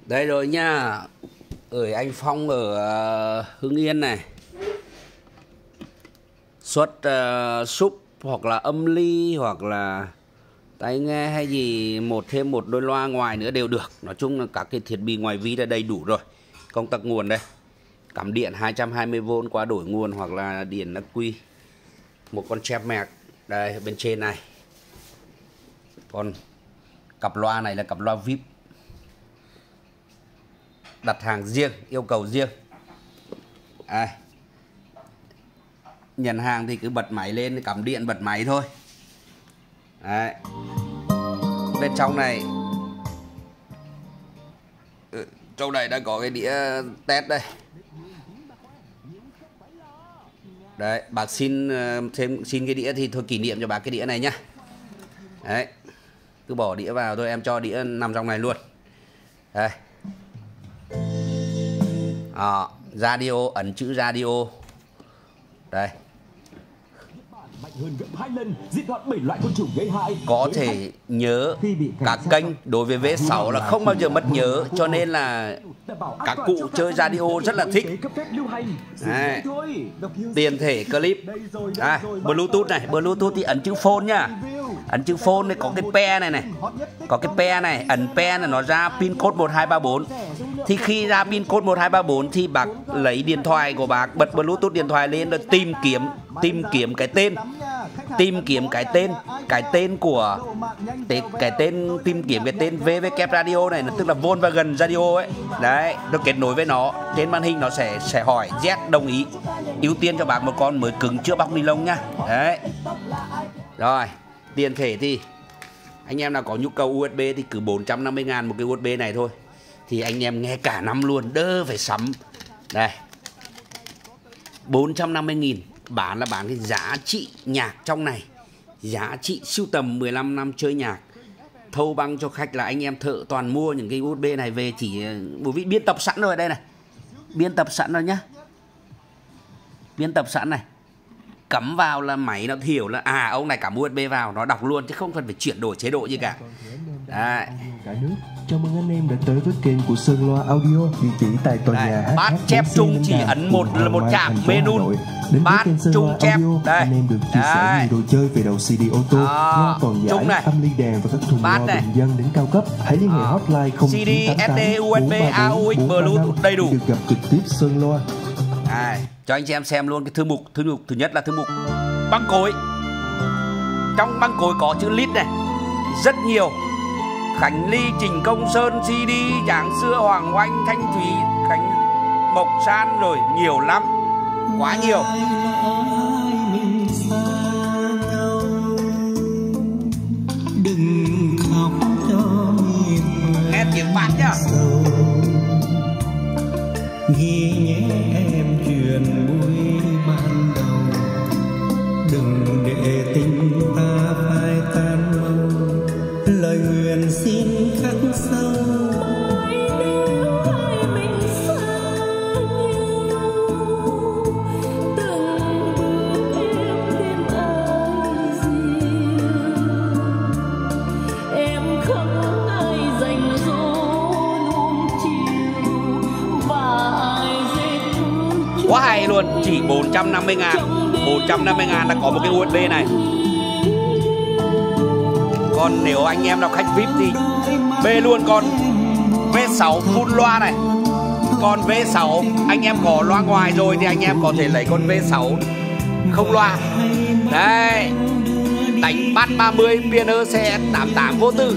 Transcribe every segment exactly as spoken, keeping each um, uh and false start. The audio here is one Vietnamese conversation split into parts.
Đây rồi nha. Ở anh Phong ở uh, Hưng Yên này. Xuất uh, súp hoặc là âm ly hoặc là tai nghe hay gì, một thêm một đôi loa ngoài nữa đều được. Nói chung là các cái thiết bị ngoài vi đã đầy đủ rồi. Công tắc nguồn đây. Cắm điện hai trăm hai mươi vôn qua đổi nguồn hoặc là điện ắc quy. Một con chép mẹc đây bên trên này. Còn cặp loa này là cặp loa vi ai pi. Đặt hàng riêng, yêu cầu riêng. Đây. Nhận hàng thì cứ bật máy lên, cắm điện bật máy thôi. Đấy. Bên trong này trong này đã có cái đĩa test đây. Đấy, bác xin thêm xin cái đĩa thì thôi kỷ niệm cho bác cái đĩa này nhá. Đấy. Cứ bỏ đĩa vào thôi, em cho đĩa nằm trong này luôn. Đây. À, radio, ấn chữ radio. Đây. Có thể nhớ các kênh. Đối với vê sáu là không bao giờ mất nhớ, cho nên là các cụ chơi radio rất là thích. Đây. Tiền thể clip. Đây, Bluetooth này, Bluetooth thì ấn chữ phone nhá. Ấn chữ phone này có cái pair này này. Có cái pair này, ấn pair là nó ra pin code một hai ba bốn. Thì khi ra pin code một hai ba bốn thì bác lấy điện thoại của bác, bật Bluetooth điện thoại lên rồi tìm kiếm tìm kiếm cái tên. Tìm kiếm cái tên, cái tên của cái tên tìm kiếm cái tên vê vê kép Radio này, tức là Volkswagen Radio ấy. Đấy, nó kết nối với nó, trên màn hình nó sẽ sẽ hỏi Z đồng ý. Ưu tiên cho bác một con mới cứng chưa bọc ni lông nhá. Đấy. Rồi, tiền thể thì anh em nào có nhu cầu u ét bê thì cứ bốn trăm năm mươi ngàn một cái u ét bê này thôi. Thì anh em nghe cả năm luôn, đỡ phải sắm. Đây. bốn trăm năm mươi nghìn. Bán là bán cái giá trị nhạc trong này. Giá trị sưu tầm mười lăm năm chơi nhạc. Thâu băng cho khách là anh em thợ toàn mua những cái u ét bê này về chỉ bởi vì biên tập sẵn rồi đây này. Biên tập sẵn rồi nhá. Biên tập sẵn này. Cắm vào là máy nó hiểu là à ông này cắm u ét bê vào nó đọc luôn chứ không cần phải chuyển đổi chế độ gì cả. Đấy. Cả nước. Chào mừng anh em đã tới với kênh của Sơn Loa Audio, địa chỉ tại tòa nhà hát hát bát chép chung chỉ ấn một là một chạm menu. Bát chung chép đây. Anh em được chia sẻ nhiều đồ chơi về đầu xê đê ô tô, loa còn giải, âm ly đàn và các thùng loa bình dân đến cao cấp. Hãy liên hệ hotline không chín tám tám xê đê, u ét bê, a u ích, Bluetooth đầy đủ. Được gặp trực tiếp Sơn Loa. À, cho anh chị em xem luôn cái thư mục. Thư mục thứ nhất là thư mục băng cối. Trong băng cối có chữ lít này rất nhiều. Khánh Ly, Trình Công Sơn, xê đê, Giáng Xưa, Hoàng Oanh, Thanh Thúy, Khánh Mộc San rồi nhiều lắm. Quá nhiều. Đừng khóc cho nghe tiếng bạn nhá. Ghi nhé em chuyện vui ban đầu. Đừng để tình ta phai tan mau. Lời nguyện xin khắc sâu. Mãi nếu hai mình xa nhau, từng bước em đêm ai riêng. Em không ai dành dỗ nuông chiều và ai dễ thương. Quá hay luôn, chỉ bốn trăm năm mươi ngàn. bốn trăm năm mươi ngàn đã có một cái u ét bê này. Còn nếu anh em nào khách vi ai pi thì bê luôn con vê sáu full loa này. Còn vê sáu anh em có loa ngoài rồi thì anh em có thể lấy con vê sáu không loa. Đây. Đánh bát ba mươi piano xe tám tám vô tư.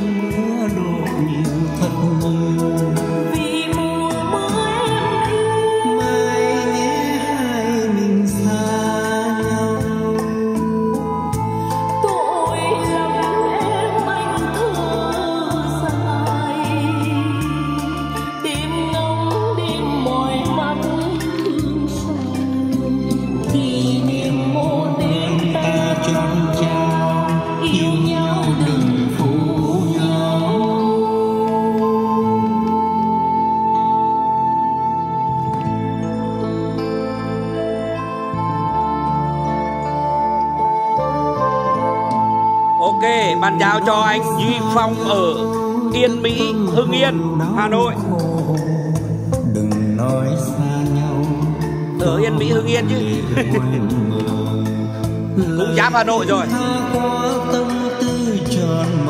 Ok, bàn giao cho anh Duy Phong ở Yên Mỹ, Hưng Yên, Hà Nội. Đừng nói xa nhau. Ở Yên Mỹ, Hưng Yên chứ. Cũng giáp Hà Nội rồi. Tâm tư tròn